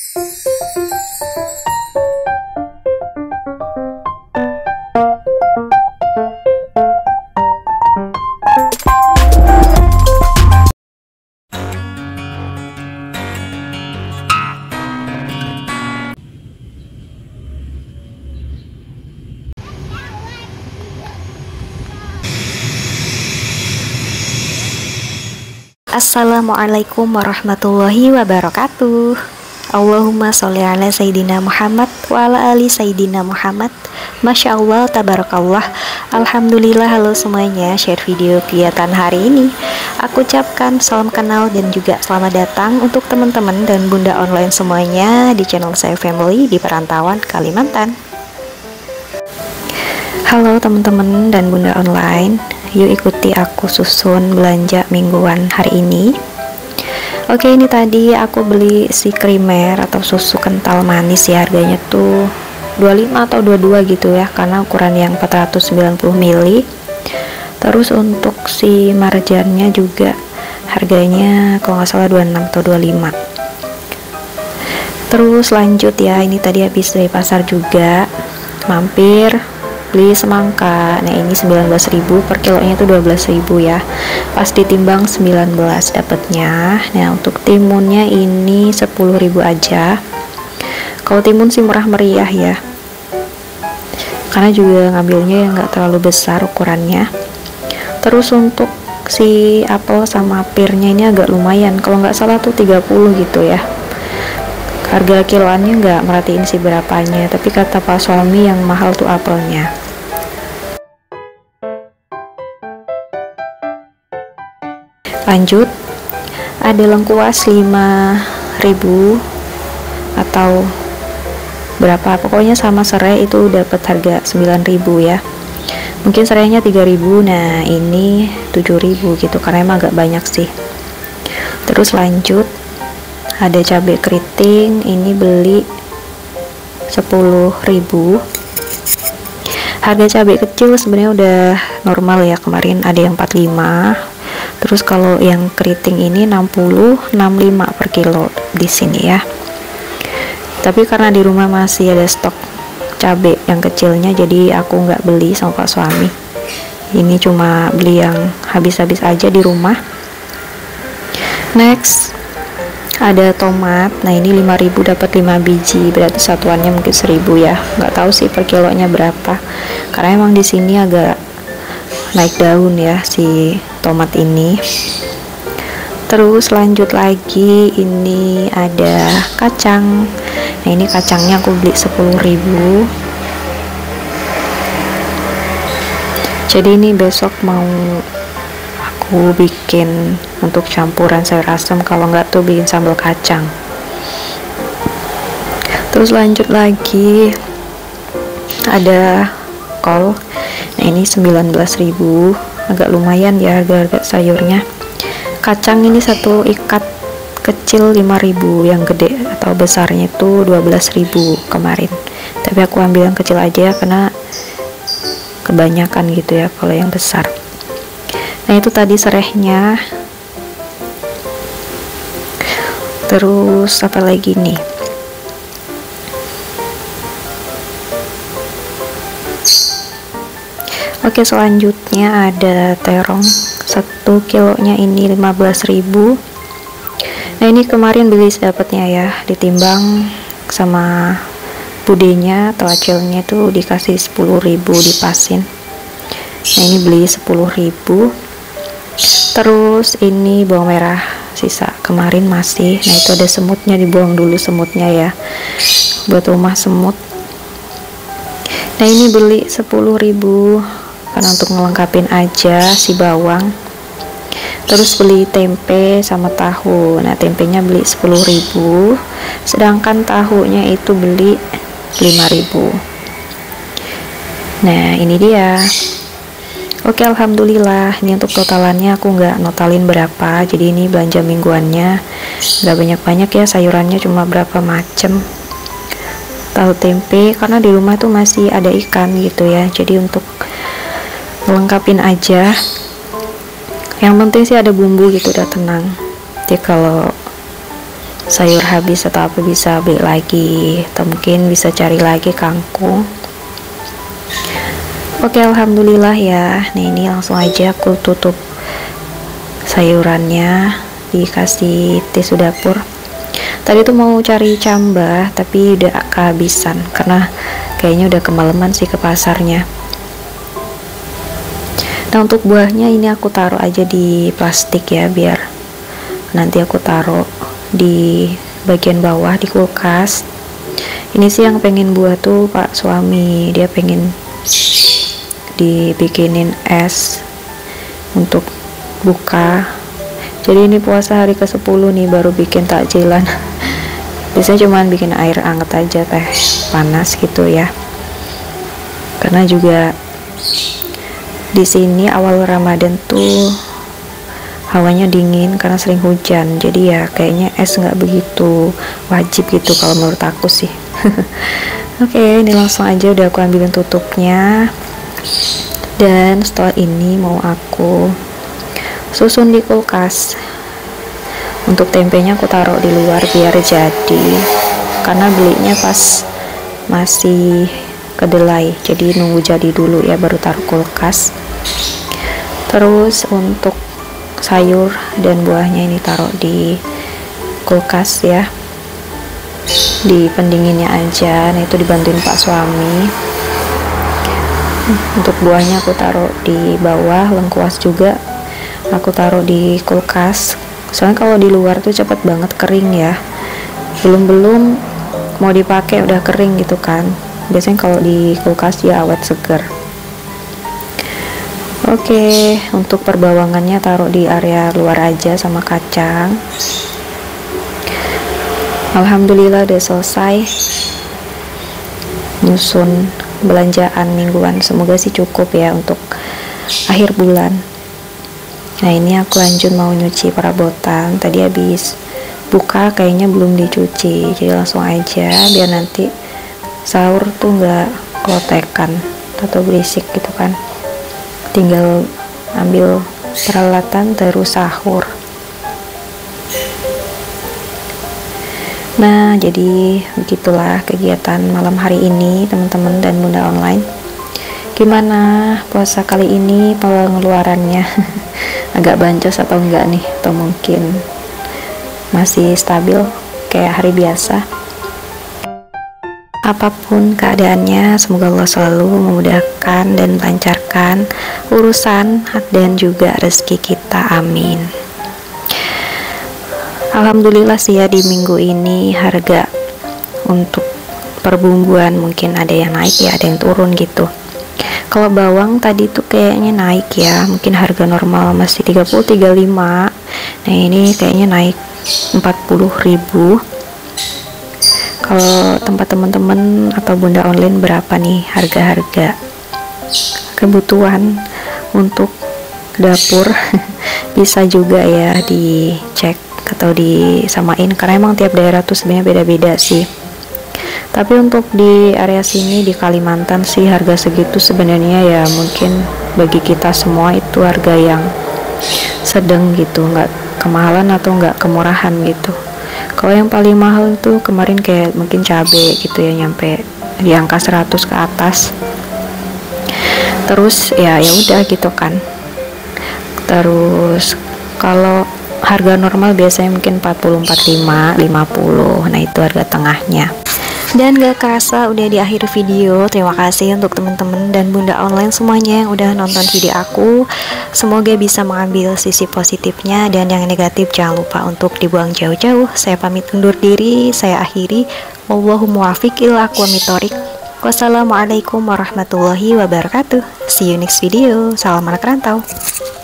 Assalamualaikum warahmatullahi wabarakatuh. Allahumma sholli ala Sayyidina Muhammad wa ala ali Sayyidina Muhammad. Masya Allah, tabarakallah. Alhamdulillah. Halo semuanya, share video kegiatan hari ini. Aku ucapkan salam kenal dan juga selamat datang untuk teman-teman dan bunda online semuanya di channel saya Family di perantauan Kalimantan. Halo teman-teman dan bunda online, yuk ikuti aku susun belanja mingguan hari ini. Oke, ini tadi aku beli si krimer atau susu kental manis ya, harganya tuh 25 atau 22 gitu ya, karena ukuran yang 490 ml. Terus untuk si marjannya juga harganya kalau nggak salah 26 atau 25. Terus lanjut ya, ini tadi habis dari pasar juga, mampir beli semangka. Nah ini 19.000 per kilonya tuh 12.000 ya, pas ditimbang 19 dapatnya. Nah untuk timunnya ini 10.000 aja. Kalau timun sih murah meriah ya, karena juga ngambilnya yang nggak terlalu besar ukurannya. Terus untuk si apel sama pirnya ini agak lumayan, kalau nggak salah tuh 30 gitu ya. Harga kiloannya nggak merhatiin sih berapanya, tapi kata pak suami yang mahal tuh apelnya. Lanjut, ada lengkuas 5.000 atau berapa, pokoknya sama serai itu dapat harga 9.000 ya. Mungkin serainya 3.000, nah ini 7.000 gitu, karena emang agak banyak sih. Terus lanjut, ada cabai keriting, ini beli 10.000. Harga cabai kecil sebenarnya udah normal ya, kemarin ada yang 45. Terus kalau yang keriting ini 65 per kilo di sini ya. Tapi karena di rumah masih ada stok cabai yang kecilnya, jadi aku nggak beli sama pak suami. Ini cuma beli yang habis-habis aja di rumah. Next, ada tomat. Nah ini 5.000 dapat 5 biji, berarti satuannya mungkin 1.000 ya. Nggak tahu sih per kilonya berapa, karena emang di sini agak naik daun ya si tomat ini. Terus lanjut lagi, ini ada kacang. Nah ini kacangnya aku beli 10.000. Jadi ini besok mau aku bikin untuk campuran sayur asam, kalau nggak tuh bikin sambal kacang. Terus lanjut lagi, ada kol. Nah ini 19.000, agak lumayan ya harga-harga sayurnya. Kacang ini satu ikat kecil 5.000, yang gede atau besarnya itu 12.000 kemarin, tapi aku ambil yang kecil aja karena kebanyakan gitu ya kalau yang besar. Nah itu tadi serehnya. Terus apa lagi nih, oke selanjutnya ada terong, 1 kilonya ini 15.000. Nah ini kemarin beli dapatnya ya, ditimbang sama budenya atau acilnya tuh dikasih 10.000 dipasin. Nah ini beli 10.000. Terus ini bawang merah sisa kemarin masih. Nah itu ada semutnya, dibuang dulu semutnya ya, buat rumah semut. Nah ini beli 10.000 karena untuk ngelengkapin aja si bawang. Terus beli tempe sama tahu. Nah tempenya beli 10.000, sedangkan tahunya itu beli 5.000. Nah ini dia. Oke alhamdulillah, ini untuk totalannya aku nggak notalin berapa, jadi ini belanja mingguannya nggak banyak-banyak ya, sayurannya cuma berapa macem. Tahu tempe karena di rumah tuh masih ada ikan gitu ya, jadi untuk melengkapin aja. Yang penting sih ada bumbu gitu, udah tenang. Jadi kalau sayur habis atau apa bisa beli lagi, atau mungkin bisa cari lagi kangkung. Oke, alhamdulillah ya. Nah, ini langsung aja aku tutup sayurannya, dikasih tisu dapur. Tadi tuh mau cari cambah tapi udah kehabisan karena kayaknya udah kemalaman sih ke pasarnya. Nah, untuk buahnya ini aku taruh aja di plastik ya, biar nanti aku taruh di bagian bawah di kulkas. Ini sih yang pengen buah tuh Pak suami, dia pengen dibikinin es untuk buka. Jadi ini puasa hari ke-10 nih, baru bikin takjilan. Biasanya cuman bikin air anget aja, teh panas gitu ya, karena juga di sini awal Ramadan tuh hawanya dingin karena sering hujan, jadi ya kayaknya es nggak begitu wajib gitu kalau menurut aku sih. Oke, ini langsung aja udah aku ambilin tutupnya, dan setelah ini mau aku susun di kulkas. Untuk tempenya aku taruh di luar biar jadi, karena belinya pas masih kedelai, jadi nunggu jadi dulu ya baru taruh kulkas. Terus untuk sayur dan buahnya ini taruh di kulkas ya, di pendinginnya aja. Nah, itu dibantuin Pak suami. Untuk buahnya aku taruh di bawah, lengkuas juga aku taruh di kulkas, soalnya kalau di luar tuh cepet banget kering ya, belum mau dipakai udah kering gitu kan. Biasanya kalau di kulkas ya awet seger. Oke, untuk perbawangannya taruh di area luar aja sama kacang. Alhamdulillah udah selesai nyusun belanjaan mingguan. Semoga sih cukup ya untuk akhir bulan. Nah, ini aku lanjut mau nyuci perabotan. Tadi habis buka kayaknya belum dicuci, jadi langsung aja biar nanti sahur tuh nggak klotekan atau berisik gitu kan. Tinggal ambil peralatan terus sahur. Nah, jadi begitulah kegiatan malam hari ini teman-teman dan bunda online. Gimana puasa kali ini pengeluarannya? Agak bancos atau enggak nih, atau mungkin masih stabil kayak hari biasa? Apapun keadaannya, semoga Allah selalu memudahkan dan melancarkan urusan dan juga rezeki kita, amin. Alhamdulillah sih ya, di minggu ini harga untuk perbumbuan mungkin ada yang naik ya, ada yang turun gitu. Kalau bawang tadi tuh kayaknya naik ya, mungkin harga normal masih 30-35. Nah, ini kayaknya naik 40.000. Kalau tempat teman-teman atau bunda online berapa nih harga-harga kebutuhan untuk dapur? Bisa juga ya dicek atau disamain, karena emang tiap daerah tuh sebenarnya beda-beda sih. Tapi untuk di area sini di Kalimantan sih harga segitu sebenarnya ya mungkin bagi kita semua itu harga yang sedang gitu, nggak kemahalan atau nggak kemurahan gitu. Kalau yang paling mahal itu kemarin kayak mungkin cabai gitu ya, nyampe di angka 100 ke atas. Terus ya udah gitu kan. Terus kalau harga normal biasanya mungkin 40, 45, 50. Nah, itu harga tengahnya. Dan gak kerasa udah di akhir video. Terima kasih untuk teman-teman dan bunda online semuanya yang udah nonton video aku. Semoga bisa mengambil sisi positifnya, dan yang negatif jangan lupa untuk dibuang jauh-jauh. Saya pamit undur diri, saya akhiri. Wallahu muwaffiq ila aqwamit thoriq. Wassalamualaikum warahmatullahi wabarakatuh. See you next video. Salam anak rantau.